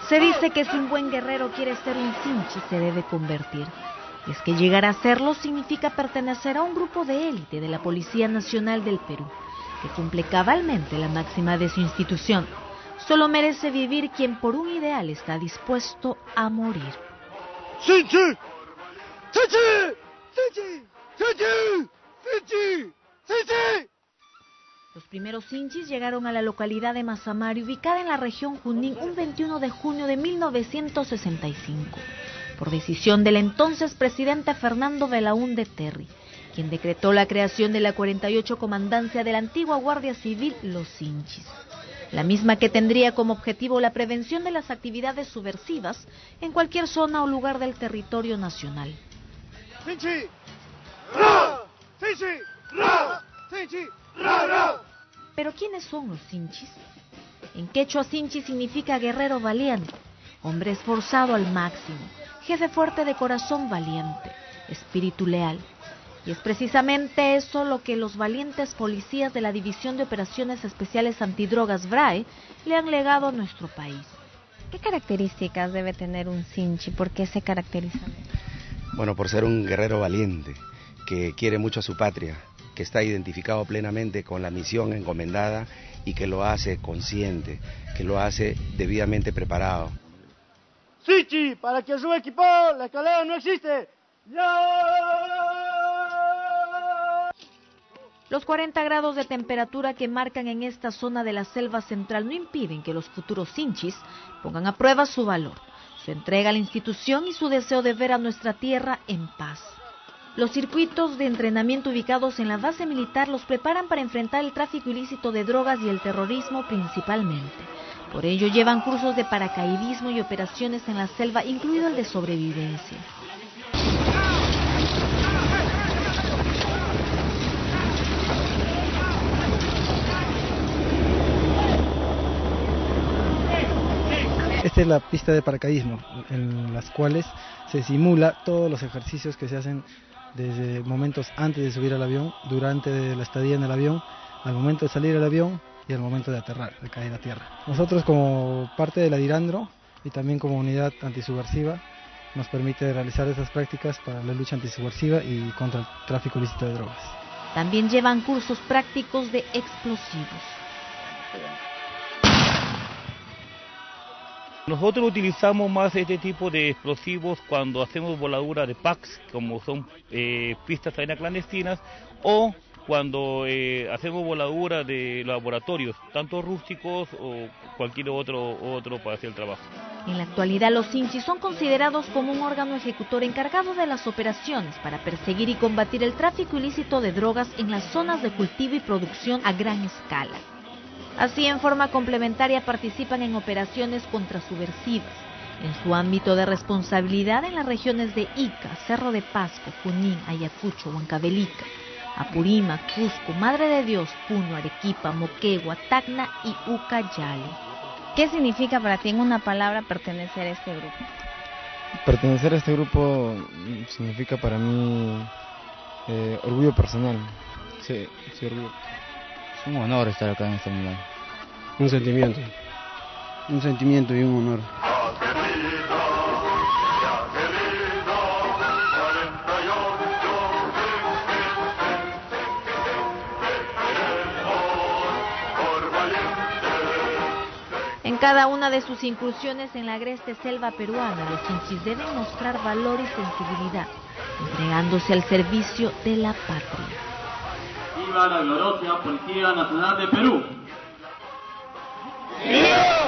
Se dice que si un buen guerrero quiere ser un Sinchi, se debe convertir. Y es que llegar a serlo significa pertenecer a un grupo de élite de la Policía Nacional del Perú, que cumple cabalmente la máxima de su institución. Solo merece vivir quien por un ideal está dispuesto a morir. ¡Sinchi! ¡Sinchi! ¡Sinchi! ¡Sinchi! ¡Sinchi! ¡Sinchi! Los primeros Sinchis llegaron a la localidad de Mazamari, ubicada en la región Junín, un 21 de junio de 1965, por decisión del entonces presidente Fernando Belaúnde Terry, quien decretó la creación de la 48 Comandancia de la antigua Guardia Civil, los Sinchis, la misma que tendría como objetivo la prevención de las actividades subversivas en cualquier zona o lugar del territorio nacional. ¡Sinchi! ¡Ra! ¡Sinchi! ¡Ra! ¡Sinchi! ¡Ra, ra! ¿Pero quiénes son los Sinchis? En quechua, Sinchi significa guerrero valiente, hombre esforzado al máximo, jefe fuerte de corazón valiente, espíritu leal. Y es precisamente eso lo que los valientes policías de la División de Operaciones Especiales Antidrogas VRAE le han legado a nuestro país. ¿Qué características debe tener un Sinchi? ¿Por qué se caracteriza? Bueno, por ser un guerrero valiente, que quiere mucho a su patria, que está identificado plenamente con la misión encomendada y que lo hace consciente, que lo hace debidamente preparado. ¡Sinchi! Para que suba equipado, la escalera no existe. ¡Ya! Los 40 grados de temperatura que marcan en esta zona de la selva central no impiden que los futuros Sinchis pongan a prueba su valor, su entrega a la institución y su deseo de ver a nuestra tierra en paz. Los circuitos de entrenamiento ubicados en la base militar los preparan para enfrentar el tráfico ilícito de drogas y el terrorismo principalmente. Por ello llevan cursos de paracaidismo y operaciones en la selva, incluido el de sobrevivencia. Esta es la pista de paracaidismo, en las cuales se simula todos los ejercicios que se hacen desde momentos antes de subir al avión, durante la estadía en el avión, al momento de salir del avión y al momento de aterrar, de caer a tierra. Nosotros, como parte de la DIRANDRO y también como unidad antisubversiva, nos permite realizar esas prácticas para la lucha antisubversiva y contra el tráfico ilícito de drogas. También llevan cursos prácticos de explosivos. Nosotros utilizamos más este tipo de explosivos cuando hacemos voladura de packs, como son pistas aéreas clandestinas, o cuando hacemos voladura de laboratorios, tanto rústicos o cualquier otro para hacer el trabajo. En la actualidad, los Sinchis son considerados como un órgano ejecutor encargado de las operaciones para perseguir y combatir el tráfico ilícito de drogas en las zonas de cultivo y producción a gran escala. Así, en forma complementaria, participan en operaciones contrasubversivas, en su ámbito de responsabilidad en las regiones de Ica, Cerro de Pasco, Junín, Ayacucho, Huancavelica, Apurímac, Cusco, Madre de Dios, Puno, Arequipa, Moquegua, Tacna y Ucayali. ¿Qué significa para ti en una palabra pertenecer a este grupo? Pertenecer a este grupo significa para mí orgullo personal. Sí, orgullo. Es un honor estar acá en esta unidad. Un sentimiento y un honor. En cada una de sus incursiones en la agreste selva peruana, los Sinchis deben mostrar valor y sensibilidad, entregándose al servicio de la patria. ¡Viva la gloriosa Policía Nacional de Perú! ¡Viva!